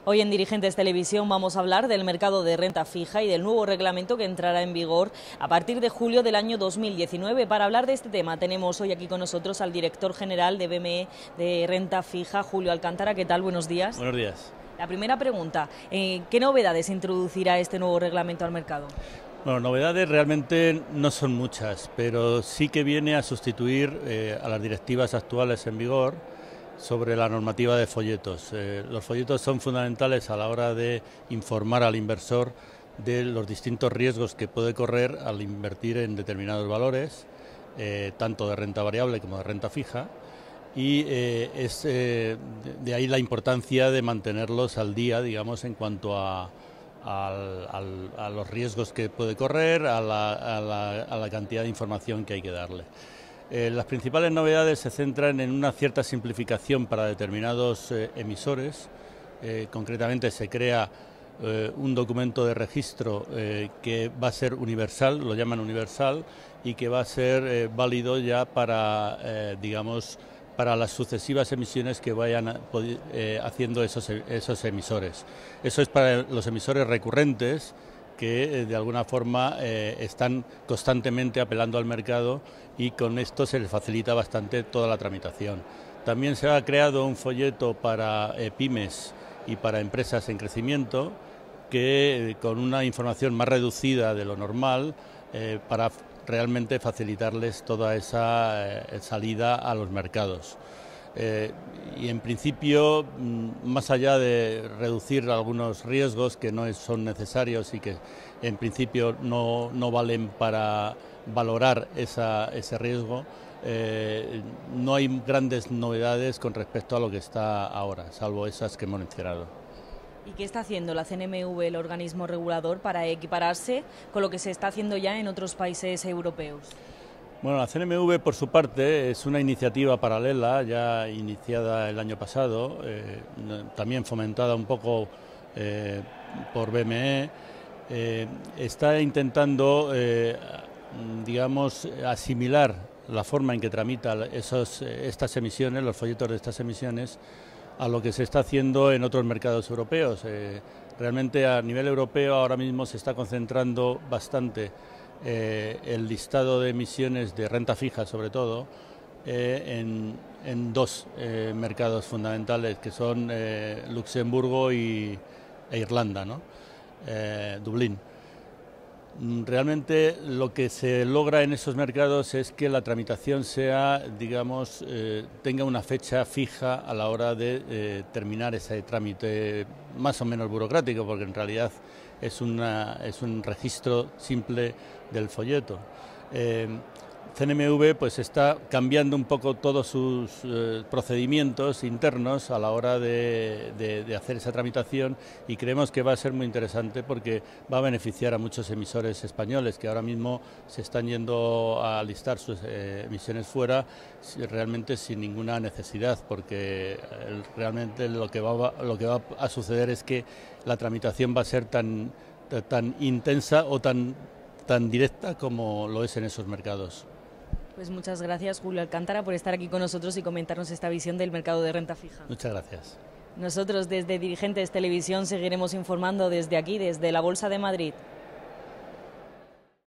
Hoy en Dirigentes Televisión vamos a hablar del mercado de renta fija y del nuevo reglamento que entrará en vigor a partir de julio del año 2019. Para hablar de este tema tenemos hoy aquí con nosotros al director general de BME de Renta Fija, Julio Alcántara. ¿Qué tal? Buenos días. Buenos días. La primera pregunta, ¿qué novedades introducirá este nuevo reglamento al mercado? Bueno, novedades realmente no son muchas, pero sí que viene a sustituir a las directivas actuales en vigor sobre la normativa de folletos. Los folletos son fundamentales a la hora de informar al inversor de los distintos riesgos que puede correr al invertir en determinados valores, tanto de renta variable como de renta fija, y de ahí la importancia de mantenerlos al día, digamos, en cuanto a los riesgos que puede correr, a la cantidad de información que hay que darle. Las principales novedades se centran en una cierta simplificación para determinados emisores. Concretamente se crea un documento de registro que va a ser universal, lo llaman universal, y que va a ser válido ya para, digamos, para las sucesivas emisiones que vayan haciendo esos emisores. Eso es para los emisores recurrentes, que de alguna forma están constantemente apelando al mercado, y con esto se les facilita bastante toda la tramitación. También se ha creado un folleto para pymes y para empresas en crecimiento, que con una información más reducida de lo normal, para realmente facilitarles toda esa salida a los mercados. Y en principio, más allá de reducir algunos riesgos que no son necesarios y que en principio no valen para valorar ese riesgo, no hay grandes novedades con respecto a lo que está ahora, salvo esas que hemos mencionado. ¿Y qué está haciendo la CNMV, el organismo regulador, para equipararse con lo que se está haciendo ya en otros países europeos? Bueno, la CNMV, por su parte, es una iniciativa paralela ya iniciada el año pasado, también fomentada un poco por BME. Está intentando, digamos, asimilar la forma en que tramita estas emisiones, los folletos de estas emisiones, a lo que se está haciendo en otros mercados europeos. Realmente a nivel europeo ahora mismo se está concentrando bastante el listado de emisiones de renta fija, sobre todo, en dos mercados fundamentales, que son Luxemburgo e Irlanda, ¿no? Dublín. Realmente lo que se logra en esos mercados es que la tramitación sea, digamos, tenga una fecha fija a la hora de terminar ese trámite más o menos burocrático, porque en realidad es un registro simple del folleto. CNMV pues está cambiando un poco todos sus procedimientos internos a la hora de hacer esa tramitación, y creemos que va a ser muy interesante porque va a beneficiar a muchos emisores españoles que ahora mismo se están yendo a listar sus emisiones fuera realmente sin ninguna necesidad, porque realmente lo que va a suceder es que la tramitación va a ser tan intensa o tan directa como lo es en esos mercados. Pues muchas gracias, Julio Alcántara, por estar aquí con nosotros y comentarnos esta visión del mercado de renta fija. Muchas gracias. Nosotros desde Dirigentes Televisión seguiremos informando desde aquí, desde la Bolsa de Madrid.